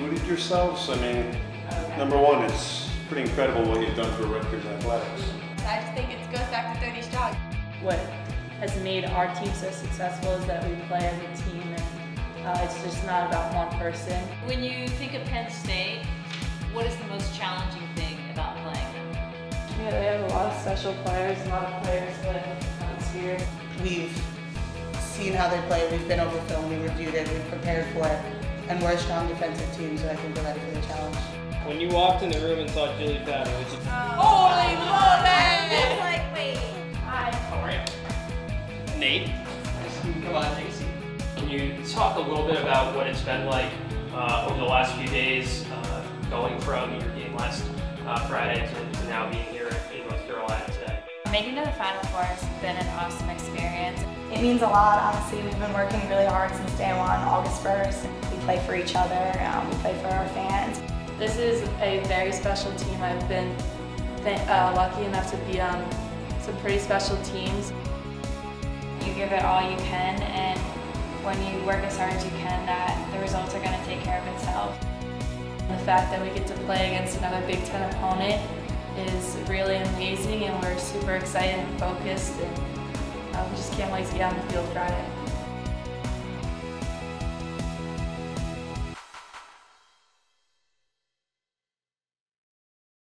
included yourselves? I mean, number one, it's pretty incredible what you've done for Rutgers athletics. I just think it goes back to 30 strong. What has made our team so successful is that we play as a team, and it's just not about one person. When you think of Penn State, what is the most challenging thing about playing them? Yeah, they have a lot of special players, a lot of players that come here. We've seen how they play, we've been over film, we reviewed it, we've prepared for it, and we're a strong defensive team, so I think we're ready for the challenge. When you walked in the room and saw Julie Patton, it was just... Holy moly! It's like, wait. Hi. How are you? Nate? Come on, take a seat. Can you talk a little bit about what it's been like over the last few days, going from your game last Friday to now being here in North Carolina today? Making it to the Final Four has been an awesome experience. It means a lot, honestly. We've been working really hard since day one, August 1st. We play for each other, we play for our fans. This is a very special team. I've been lucky enough to be on some pretty special teams. You give it all you can, and when you work as hard as you can, the results are going to take care of itself. The fact that we get to play against another Big Ten opponent is really amazing, and we're super excited and focused, and we just can't wait to get on the field Friday.